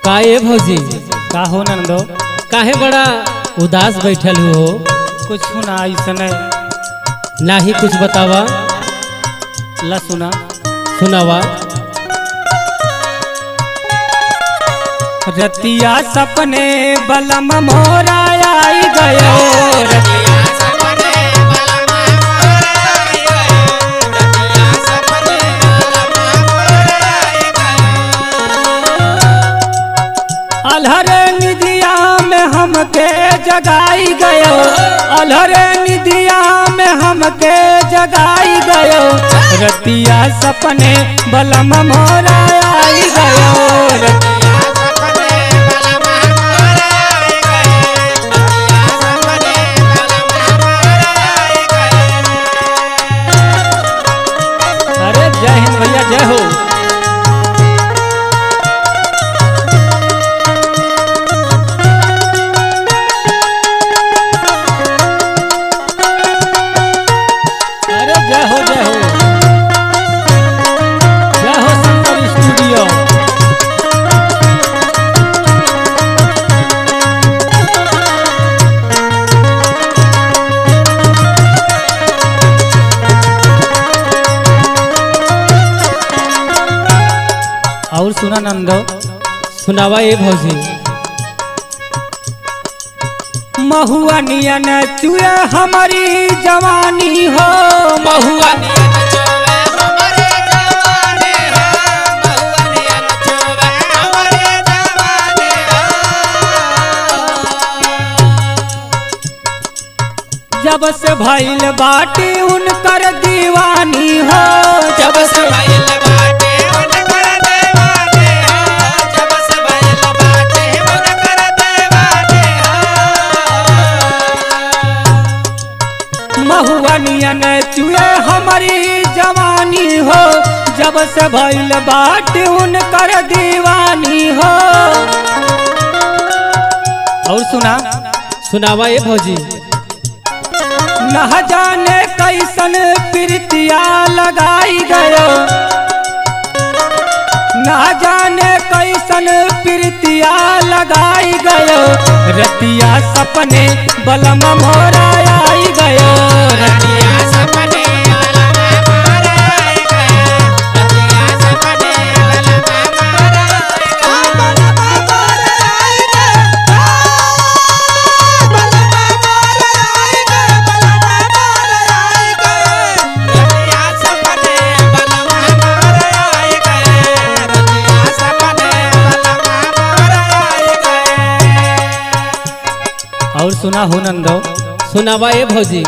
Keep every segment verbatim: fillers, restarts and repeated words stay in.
काहे भौजी का हो नंदो? काहे बड़ा उदास बैठल हो? कुछ ना ऐसा नाही कुछ बतावा। ला सुना सुनावा। रतिया सपने बलम मोरा आई गयो। रतिया सपने बलम मोरा आई गयो। रतिया सपने बलम मोरा आई गयो। अलहरे निदिया में हमके जगाई गयो। अलहरे निदिया में हमके जगाई गयो। रतिया सपने बलम मोरा आई गयो। जय हिंद भैया, जय हो। अरे जय हो जय हो जय हो शंकर स्टूडियो। और सुना नंदो? सुनावा ये भौजी। महुआ नियन चुए हमारी जवानी हो। महुआ नियन चुए हमारी जवानी हो। महुआ नियन चुए हमारी जवानी हो। जब से भइल बाटी उनकर दीवानी हो। जब से भइल बाटी उनकर दीवानी हो। जब से भइल बाटी उनकर दीवानी हो। महुआ नियन चुए हमारी जवानी हो। जब से भइल बाटी उनकर दीवानी हो। और सुना सुनावा ये भौजी। न जाने कैसन प्रीतिया लगाई गयो। न जाने कैसन प्रीतिया लगाई गयो। रतिया सपने बलम मोरा आई गयो। रतिया सपने बलम मोरा आई गयो। रतिया सपने बलम मोरा आई गयो। बलम मोरा आई गयो। बलम मोरा आई गयो। बलम मोरा आई गयो। रतिया सपने बलम मोरा आई गयो। रतिया सपने बलम मोरा आई गयो। और सुना हो नंदो? सुनावा ये भौजी।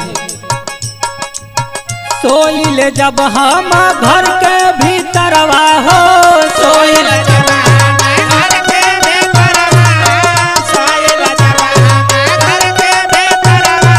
सोइल जब हम घर के भीतरवा हो। सोइल जब हम घर के भीतरवा हो। सोइल जब हम घर के भीतरवा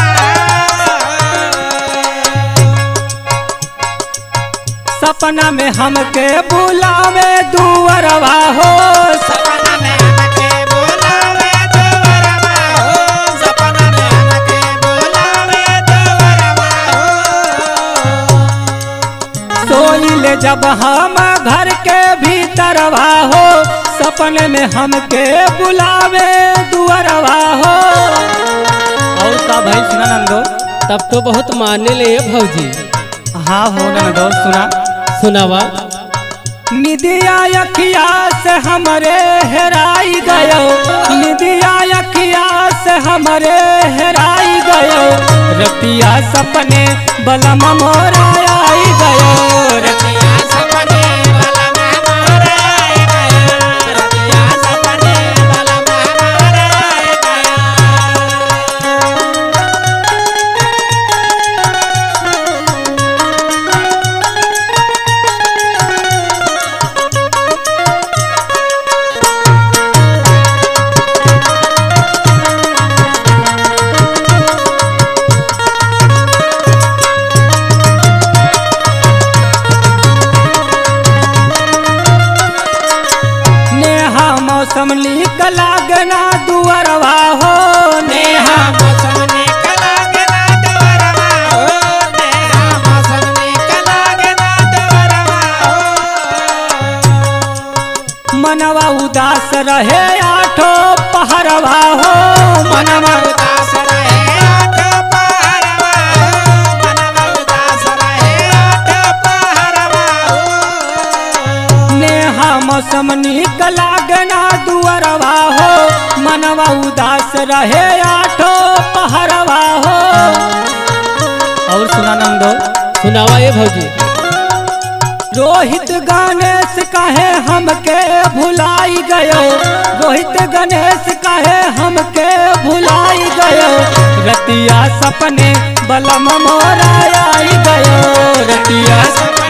हो। सपना में हमके बुलावे दुअरवा हो। सपना में हमके बुलावे दुअरवा हो। सपना में हमके बुलावे दुअरवा हो। सोइल जब हम घर के भीतरवा हो। सपने में हमके बुलावे दुअरवा हो। और का भाई सुना नंदो? तब तो बहुत माने ले ये भौजी। हाँ हो नंदो सुना सुनावा। निदिया अखिया से हमरे हेराई गयो। निदिया अखिया से हमरे हेराई गयो। रतिया सपने बलम मोरा आई गयो। रतिया सपने बलम मोरा आई गयो। रतिया सपने बलम मोरा आई गयो। मौसम नीक लागना दुअरवा हो। नेहा मौसम नीक लागना दुअरवा हो। नेहा मौसम नीक लागना दुअरवा हो। मनवा उदास रहे आठो पहरवा हो मनवा उदास रहे आठो पहरवा हो मनवा उदास रहे आठो पहरवा हो नेहा मौसम नीक लागना दुअरवा हो मनवा उदास रहे आठो पहरवा हो। और सुना नंदो सुनावा ये भौजी। रोहित गणेश काहे हमके भुलाई गयो रोहित गणेश काहे हमके भुलाई गयो रतिया सपने बलम मोरा आई गयो रतिया